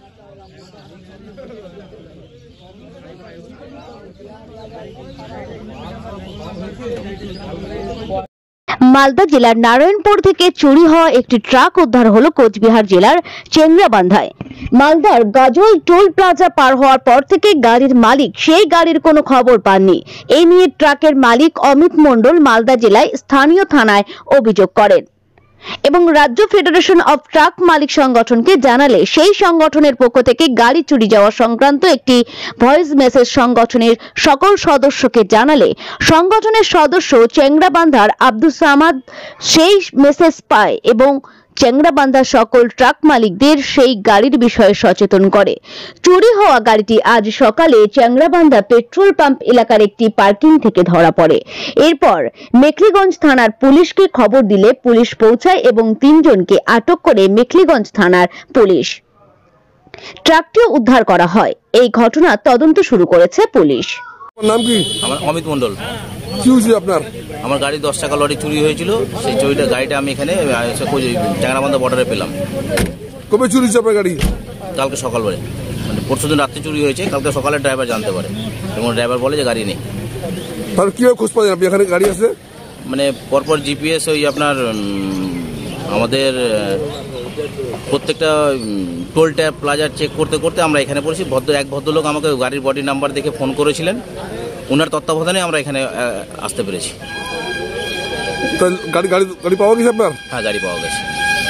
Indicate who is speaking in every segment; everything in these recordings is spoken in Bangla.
Speaker 1: মালদা জেলার নারায়ণপুর থেকে চুরি হওয়া একটি ট্রাক উদ্ধার হলো কোচবিহার জেলার চেংরাবান্ধায়। মালদার গাজল টোল প্লাজা পার হওয়ার পর থেকে গাড়ির মালিক সেই গাড়ির কোনো খবর পাননি। এই নিয়ে ট্রাকের মালিক অমিত মণ্ডল মালদা জেলায় স্থানীয় থানায় অভিযোগ করেন এবং রাজ্য ফেডারেশন অফ ট্রাক মালিক সংগঠনকে জানালে সেই সংগঠনের পক্ষ থেকে গাড়ি চুরি যাওয়া সংক্রান্ত একটি ভয়েস মেসেজ সংগঠনের সকল সদস্যকে জানালে সংগঠনের সদস্য চেংরাবান্ধার আব্দুল সামাদ সেই মেসেজ পায় এবং চেংরাবান্ধার সকল ট্রাক মালিকদের সেই গাড়ির বিষয়ে সচেতন করে। চুরি হওয়া গাড়িটি আজ সকালে চেংরাবান্ধা পেট্রোল পাম্প এলাকার একটি পার্কিং থেকে ধরা পড়ে। এরপর মেখলিগঞ্জ থানার পুলিশকে খবর দিলে পুলিশ পৌঁছায় এবং 3 জনকে আটক করে মেখলিগঞ্জ থানার পুলিশ। ট্রাকটিও উদ্ধার করা হয়। এই ঘটনা তদন্ত শুরু করেছে পুলিশ।
Speaker 2: নাম কি?
Speaker 3: আমার অমিত মণ্ডল।
Speaker 2: কি হয়েছে আপনার?
Speaker 3: আমার গাড়ি 10 টাকা লরি চুরি হয়েছিল। সেই চুরিটা গাড়িটা আমি এখানে চেংরাবান্ধা বর্ডারে পেলাম।
Speaker 2: কবে চুরি হয়েছে আপনার গাড়ি?
Speaker 3: কালকে সকালবেলা, মানে পরশুদিন রাত্রে চুরি হয়েছে। কালকে সকালে ড্রাইভার জানতে পারে এবং ড্রাইভার বলে যে গাড়ি নেই।
Speaker 2: তাহলে কিভাবে খোঁজ পাবেন আপনি এখানে গাড়ি আছে?
Speaker 3: মানে পরপর জিপিএস ওই আপনার আমাদের প্রত্যেকটা টোল ট্যাপ প্লাজা চেক করতে করতে আমরা এখানে পড়েছি। এক ভদ্রলোক আমাকে গাড়ির বডি নাম্বার দেখে ফোন করেছিলেন। ওনার তত্ত্বাবধানে আমরা এখানে আসতে পেরেছি।
Speaker 2: গাড়ি পাওয়া গেছে আপনার?
Speaker 3: হ্যাঁ, গাড়ি পাওয়া গেছে।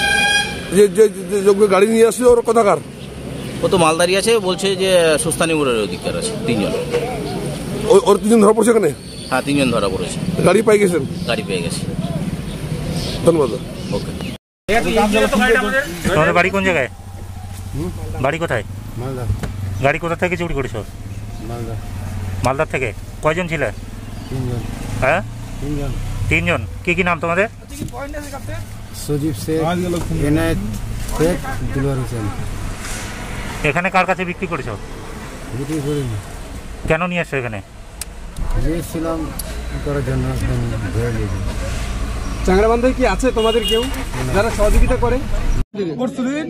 Speaker 2: যে গাড়ি নিয়ে আসছে ওর কোথাকার?
Speaker 3: ও তো মালদারি আছে, বলছে যে সুস্তানি মোড়ের অধিকার আছে। 3 জন।
Speaker 2: ওর 3 জন ধরা পড়ছে এখানে?
Speaker 3: হ্যাঁ, 3 জন ধরা পড়েছে।
Speaker 2: গাড়ি পাই গেছেন?
Speaker 3: গাড়ি পেয়ে গেছে।
Speaker 2: ধন্যবাদ।
Speaker 3: ওকে।
Speaker 4: তোমাদের বাড়ি কোন জায়গায়? বাড়ি কোথায়? মালদা। গাড়ি কোথা থেকে চুরি করেছো? মালদা। মালদার থেকে? কয়জন ছিলে?
Speaker 5: 3 জন।
Speaker 4: হ্যাঁ,
Speaker 5: 3 জন।
Speaker 4: 3 জন। কি নাম তোমাদের?
Speaker 5: সুজিব শেখ, এনায়েত শেখ, দিলওয়ার হোসেন।
Speaker 4: এখানে কার কাছে বিক্রি করেছো?
Speaker 5: বিক্রি করিনি।
Speaker 4: কেন নিয়ে এসছো এখানে?
Speaker 5: গিয়েছিলাম করার জন্য, ধরে নিয়েছি।
Speaker 6: চেংরাবান্ধায় কি আছে তোমাদের কেউ যারা সহযোগিতা করে?
Speaker 7: পরশুদিন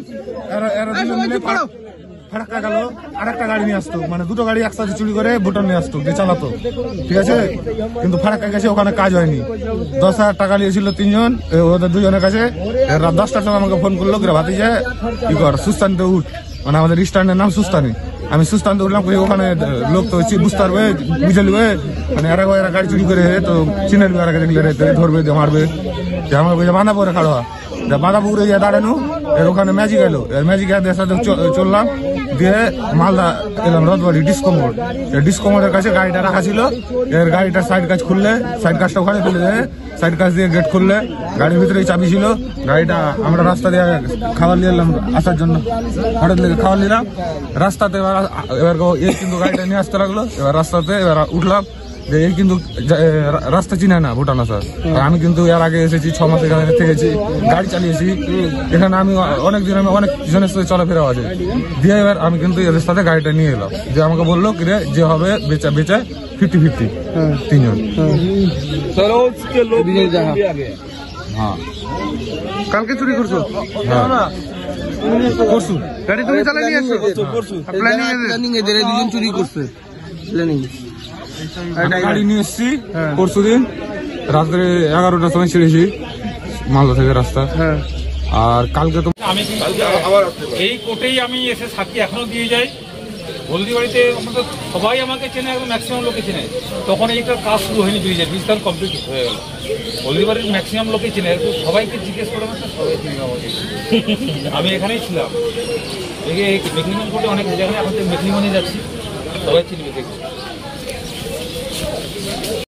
Speaker 7: ফারাক্কা গেল, আরেকটা গাড়ি নিয়ে আসতো, মানে 2টো গাড়ি একসাথে চুরি করে ভুটান নিয়ে আসতো, যে চালাতো, ঠিক আছে। কিন্তু ফারাক্কা গেছে, ওখানে কাজ হয়নি। 10,000 টাকা নিয়েছিল 3 জন, ওদের 2 জনের কাছে। রাত 10টার সময় আমাকে ফোন করলো, ভাতি যে কি কর, সুস্তানিতে উঠ, মানে আমাদের স্ট্যান্ডের নাম সুস্তানি। আমি সুস্তানিতে উঠলাম, ওখানে লোক তো বুঝতে পারবে, বুঝে নেবে, মানে এরা গাড়ি চুরি করে তো চিনে নেবে, এরা দেখলে ধরবে, মারবে। আমাকে বাঁধা পরে খাড়া, বাঁধা পুকুরে গিয়ে দাঁড়ানো, এর ওখানে ম্যাজিক এলো, ম্যাজিক এর সাথে চললাম, দিয়ে মালদা এলাম রথবাড়ি ডিসকো মোড়। ডিসকো মোড়ের কাছে গাড়িটা রাখা ছিল, এর গাড়িটা সাইড কাজ খুললে, সাইড কাজটা ওখানে ফেলে দেয়, সাইড কাজ দিয়ে গেট খুললে গাড়ির ভিতরে চাবি ছিল। গাড়িটা আমরা রাস্তা দিয়ে খাবার নিয়ে এলাম আসার জন্য, হঠাৎ লেগে খাবার নিলাম রাস্তাতে। এবার কিন্তু গাড়িটা নিয়ে আসতে লাগলো, এবার রাস্তাতে এবার উঠলাম, এই কিন্তু রাস্তা চিনে না ভুটান আসার। আমি কিন্তু এর আগে এসেছি, 6 মাস এখানে থেকেছি, গাড়ি চালিয়েছি এখানে। আমি অনেক জনের সাথে চলাফেরা আছে দিয়ে, এবার আমি কিন্তু এদের সাথে গাড়িটা নিয়ে এলাম, যে আমাকে বললো কিরে যে হবে বেচা 50-50 3 জন।
Speaker 2: হ্যাঁ, কালকে চুরি করছো? হ্যাঁ, পরশু গাড়ি তুমি চালাই নিয়ে আসছো? প্ল্যানিং এ 2 জন চুরি করছে, প্ল্যানিং। গাড়ি নিয়ে এসছি পরশু দিন রাত্রে 11টার সময় ছেড়েছি মালদা থেকে রাস্তা। আর কালকে তো
Speaker 8: আমি এই কোর্টেই আমি এসে সাক্ষী এখনো দিয়ে যাই। হলদিবাড়িতে আমাদের সবাই আমাকে চেনে, একদম ম্যাক্সিমাম লোকে চেনে। তখন এইটার কাজ শুরু হয়নি, ব্রিজ কাজ কমপ্লিট হয়ে গেল। হলদিবাড়ির ম্যাক্সিমাম লোকে চেনে, সবাইকে জিজ্ঞেস করে সবাই চিনে আমাকে। আমি এখানেই ছিলাম, মেঘলিগঞ্জ কোর্টে অনেক জায়গায়, এখন তো মেঘলিগঞ্জে যাচ্ছি, সবাই চিনবে দেখছি।